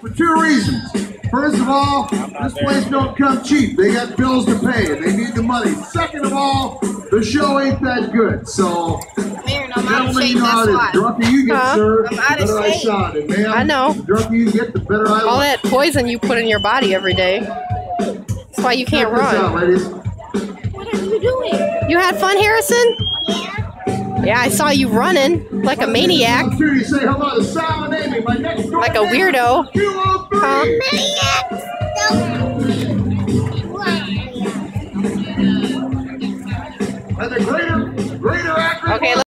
for two reasons. First of all, this place don't come cheap. They got bills to pay and they need the money. Second of all, the show ain't that good. So, Mayor, I'm out of gentlemen, shape, you know how that's it is. why. The drunker you get, sir, I'm the out of better I shape. sound. And ma'am, I know. the drunker you get, the better I All look. that poison you put in your body every day. That's why you can't Check this out, run. ladies. What are you doing? You had fun, Harrison? Yeah. Yeah, I saw you running like a maniac. You say hello to Sal and Amy, my next door Like a neighbor, weirdo. 203. Huh? And the greater actor. Okay,